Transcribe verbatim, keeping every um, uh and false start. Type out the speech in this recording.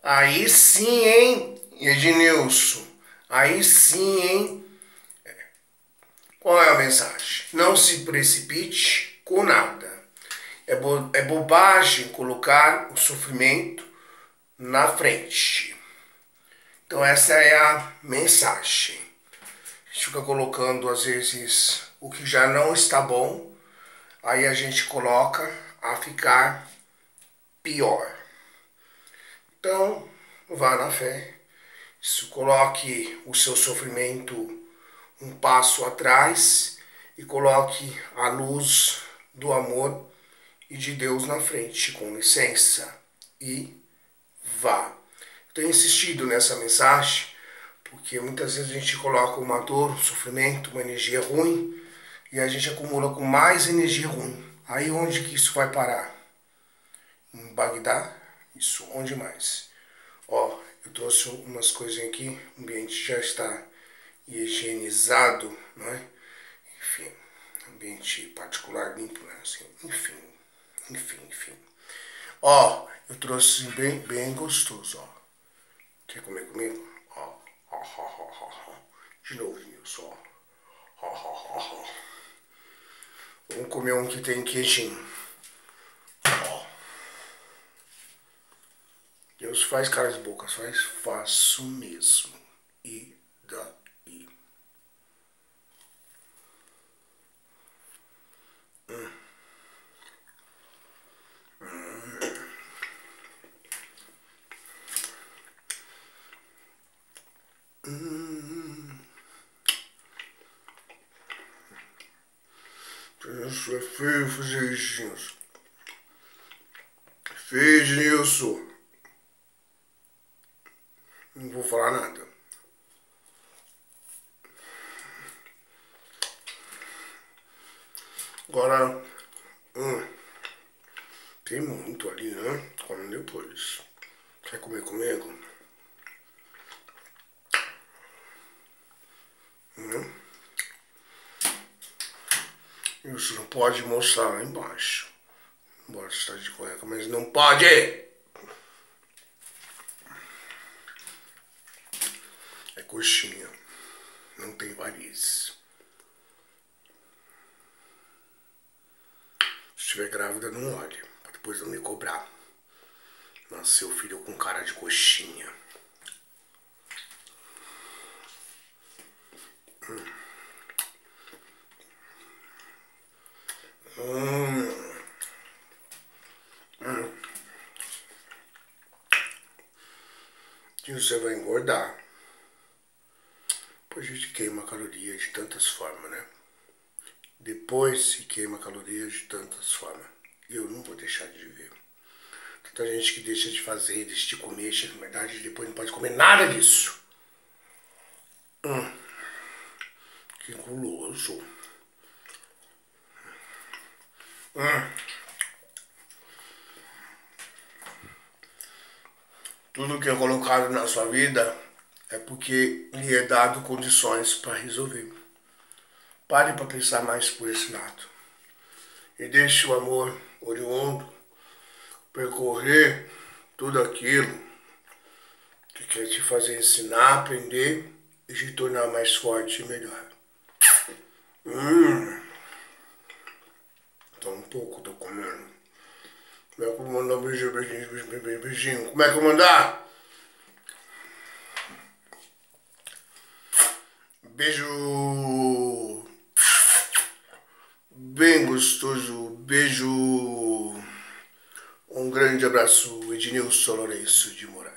Aí sim, hein, Ednilson? Aí sim, hein? Qual é a mensagem? Não se precipite com nada. É, bo é bobagem colocar o sofrimento na frente. Então essa é a mensagem. A gente fica colocando às vezes o que já não está bom, aí a gente coloca a ficar pior. Então, vá na fé. Isso, coloque o seu sofrimento um passo atrás e coloque a luz do amor e de Deus na frente, com licença, e vá. Tenho insistido nessa mensagem porque muitas vezes a gente coloca uma dor, um sofrimento, uma energia ruim e a gente acumula com mais energia ruim. Aí onde que isso vai parar? Em Bagdá? Isso, onde mais? Ó, eu trouxe umas coisinhas aqui, o ambiente já está higienizado, não é? Enfim, ambiente particular limpo, né? Assim, enfim, enfim, enfim. Ó, eu trouxe bem, bem gostoso, ó. Quer comer comigo? Ó, ó, ó, ó, ó. De novo, Nilson, ó. Ó, ó, ó, ó. Vamos comer um que tem queijinho. Ó. Deus faz caras e bocas, faz, faço mesmo. E daí? Hum. Hum. Hum. Isso é feio fazer isso, Nilson. Feio, Nilson. Não vou falar nada. Agora, hum, tem muito ali, né? Come depois. Quer comer comigo? Hum? Isso não pode mostrar lá embaixo. Embora você está de cueca, mas não pode! É coxinha. Não tem varizes. Se estiver grávida, não olhe. Pra depois não me cobrar. Nasceu filho com cara de coxinha. Hum. Hum. Hum. E você vai engordar. Depois a gente queima caloria de tantas formas, né? Depois se queima caloria de tantas formas. E eu não vou deixar de viver. Tanta gente que deixa de fazer, deixa de comer, chega na verdade, depois não pode comer nada disso. Hum. Que guloso. Hum. Tudo que é colocado na sua vida é porque lhe é dado condições para resolver. Pare para pensar mais por esse lado. E deixe o amor oriundo percorrer tudo aquilo que quer te fazer ensinar, aprender e te tornar mais forte e melhor. Hum. Tô um pouco, tô comendo. Como é que eu vou mandar um beijinho, beijinho, beijinho, beijinho? Como é que eu vou mandar? Beijo bem gostoso, beijo. Um grande abraço, Ednilson Lourenço de Moraes.